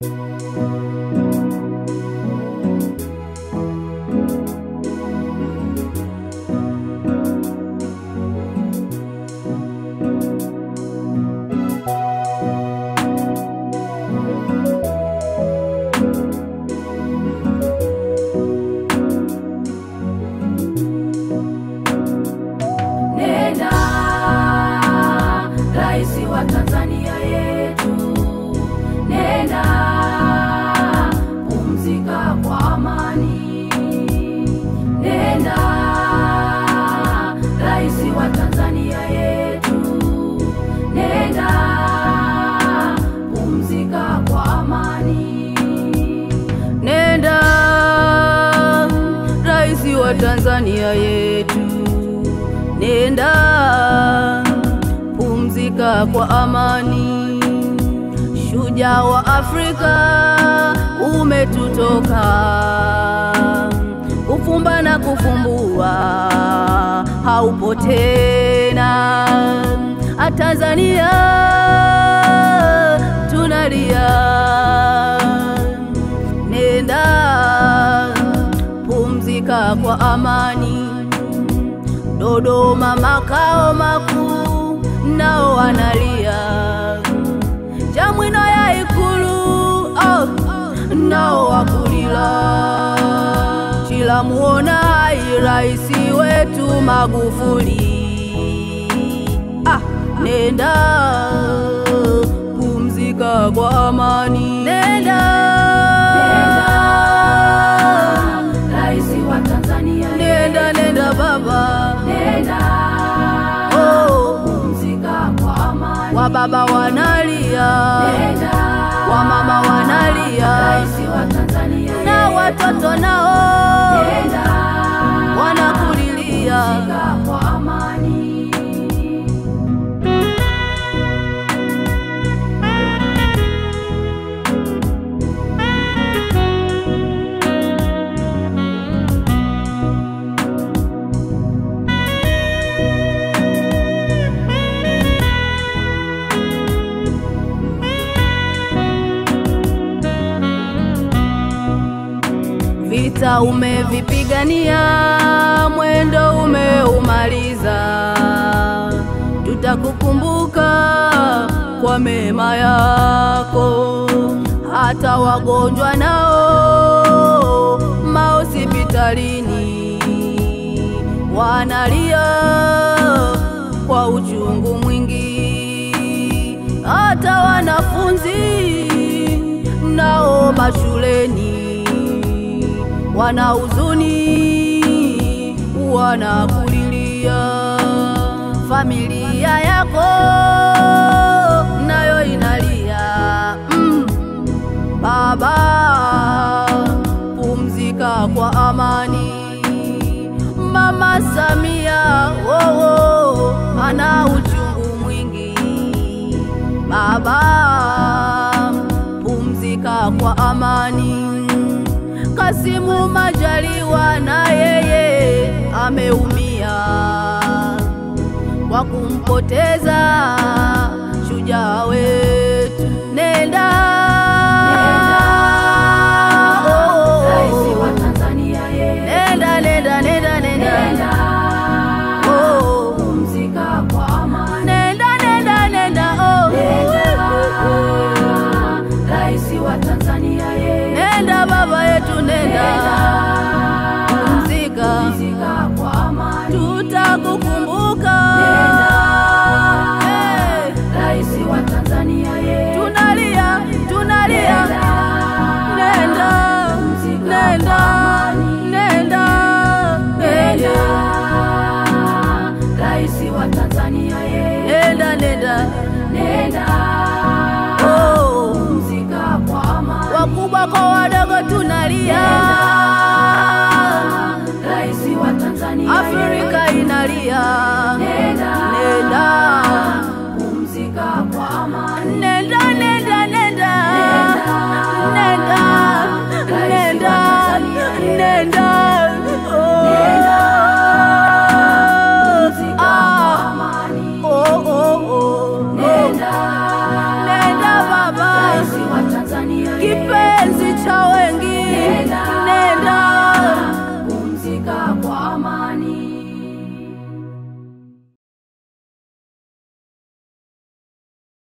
Tanzania yetu, nenda pumzika kwa amani. Nenda Raisi wa Tanzania yetu, nenda pumzika kwa amani. Nenda Raisi wa Tanzania yetu, nenda pumzika kwa amani. Shujaa wa Afrika umetutoka, kufumba na kufumbua haupo tena. Tanzania tunalia, nenda pumzika kwa amani. Dodoma makao makuu nao wanalia, Chamwino ya Ikulu nao wakulila. Chila muona hai Raisi wetu Magufuli, nenda pumzika kwa amani. Nenda Raisi wa Tanzania, nenda nenda baba, nenda wa baba wanalia, wa mama wanalia, Raisi wa Tanzania na watoto nao wanakulilia kwa amani. Vita umevipigania, mwendo umeumaliza, tutakukumbuka kwa mema yako. Hata wagonjwa nao mahospitalini wanalia kwa uchungu mwingi. Hata wanafunzi nao mashuleni wana huzuni, wanakulilia. Familia yako nayo inalia, baba pumzika kwa amani. Mama Samia ana uchungu mwingi, baba pumzika kwa amani. Kasimu Majaliwa na yeye ameumia kwa kumpoteza shujaa wetu. Nenda Raisi wa Tanzania yetu, nenda nenda nenda nenda pumzika kwa amani. Nenda nenda nenda Raisi wa Tanzania yetu, nenda baba yetu, nenda.